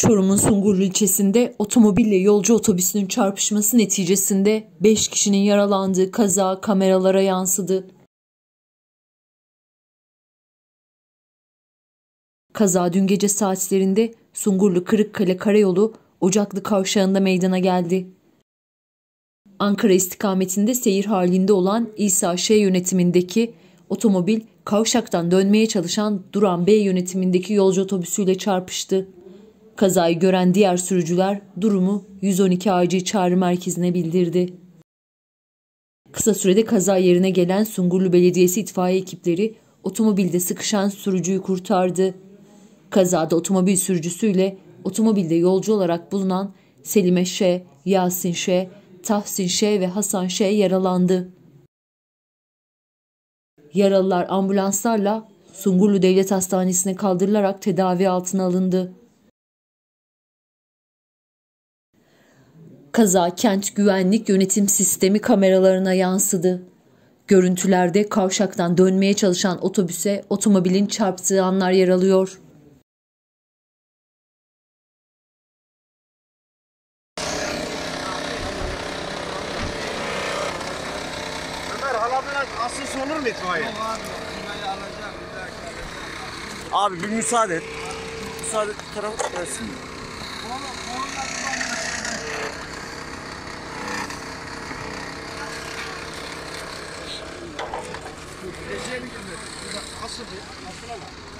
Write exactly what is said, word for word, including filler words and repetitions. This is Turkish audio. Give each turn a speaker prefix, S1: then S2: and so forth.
S1: Çorum'un Sungurlu ilçesinde otomobille yolcu otobüsünün çarpışması neticesinde beş kişinin yaralandığı kaza kameralara yansıdı. Kaza dün gece saatlerinde Sungurlu Kırıkkale Karayolu Ocaklı kavşağında meydana geldi. Ankara istikametinde seyir halinde olan İsa Ş yönetimindeki otomobil kavşaktan dönmeye çalışan Duran B yönetimindeki yolcu otobüsüyle çarpıştı. Kazayı gören diğer sürücüler durumu yüz on iki acil çağrı merkezine bildirdi. Kısa sürede kaza yerine gelen Sungurlu Belediyesi itfaiye ekipleri otomobilde sıkışan sürücüyü kurtardı. Kazada otomobil sürücüsüyle otomobilde yolcu olarak bulunan Selime Ş, Yasin Ş, Tahsin Ş ve Hasan Ş yaralandı. Yaralılar ambulanslarla Sungurlu Devlet Hastanesi'ne kaldırılarak tedavi altına alındı. Kaza kent güvenlik yönetim sistemi kameralarına yansıdı. Görüntülerde kavşaktan dönmeye çalışan otobüse otomobilin çarptığı anlar yer alıyor.
S2: Ömer alabilen asıl olur mu itfaiye?
S3: Yok abi, itfaiye alacağım. Bir dakika alacağım.
S2: Abi bir müsaade et. Müsaade et, bir taraf versin.
S3: Oğlum, oğlum da bir bana. Gideceğim gibi. Asıl bir, asıl ama.